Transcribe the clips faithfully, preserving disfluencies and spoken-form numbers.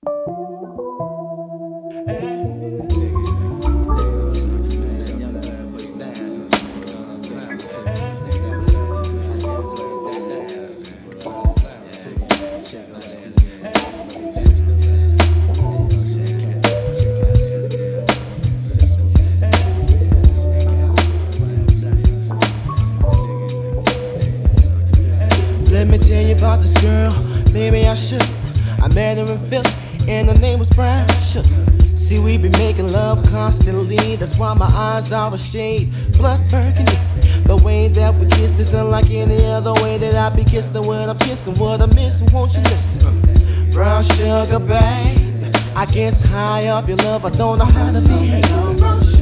Let me tell you about this girl, maybe I should. I met her in Philly, and her name was Brown Sugar. See, we be making love constantly, that's why my eyes are a shade blood burgundy. The way that we kiss is unlike any other way that I be kissing when I'm kissing. What I'm missing, won't you listen? Brown sugar, babe, I guess high up your love, I don't know how to behave. Brown sugar.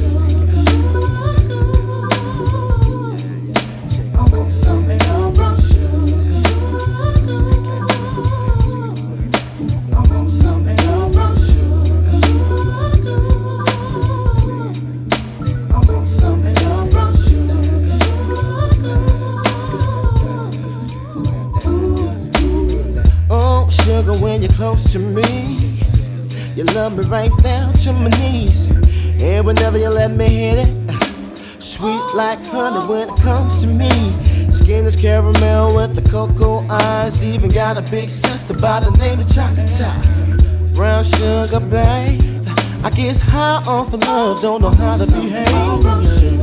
Sugar, when you're close to me, you love me right down to my knees. And whenever you let me hit it, sweet like honey when it comes to me. Skin is caramel with the cocoa eyes. Even got a big sister by the name of Chocolate Tie. Brown sugar, babe, I guess high off of love, don't know how to behave.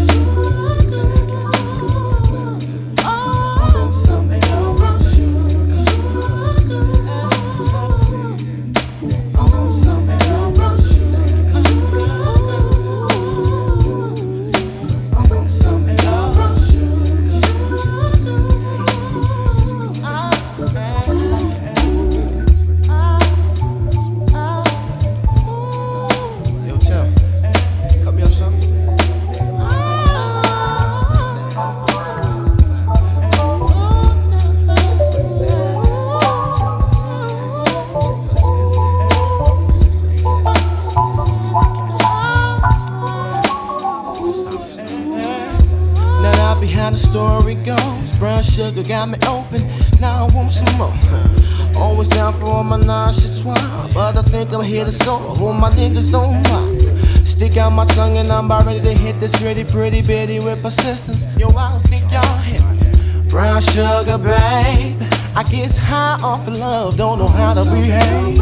How the story goes, brown sugar got me open, now I want some more. Always down for all my nauseous wine, but I think I'm here to solo, hope my niggas don't mind. Stick out my tongue and I'm about ready to hit this pretty pretty bitty with persistence. Yo, I don't think y'all hit me. Brown sugar, babe, I guess high off of love, don't know how to behave.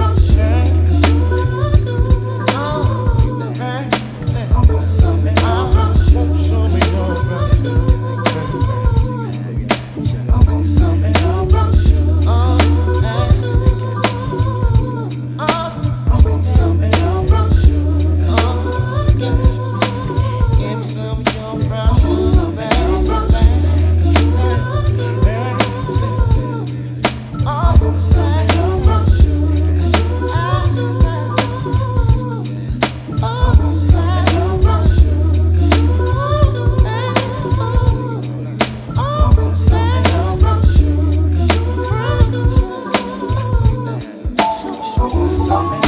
Something